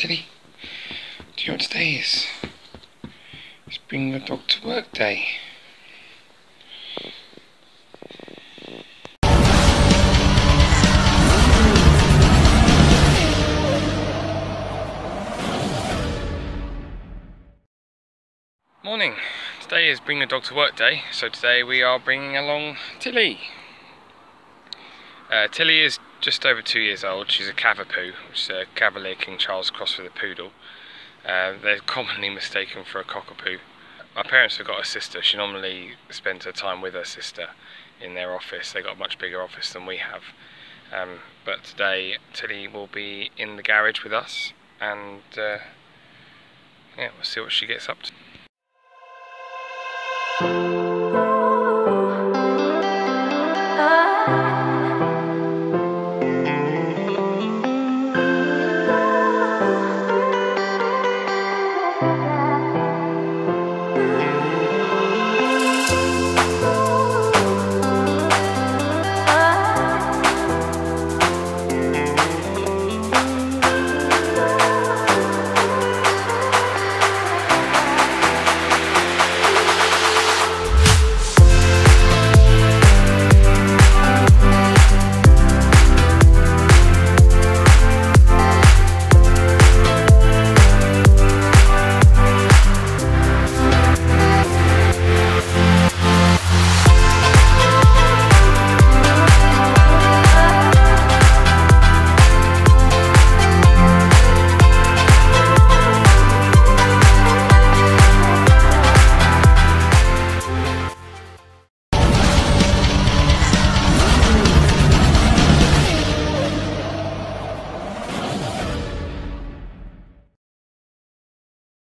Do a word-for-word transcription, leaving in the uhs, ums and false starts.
Tilly, do you know what today is? It's bring your dog to work day. Morning. Today is bring the dog to work day, so today we are bringing along Tilly. Uh, Tilly is just over two years old. She's a Cavapoo, which is a Cavalier King Charles cross with a poodle. Uh, they're commonly mistaken for a cockapoo. My parents have got a sister. She normally spends her time with her sister in their office. They've got a much bigger office than we have. Um, but today Tilly will be in the garage with us, and uh, yeah, we'll see what she gets up to.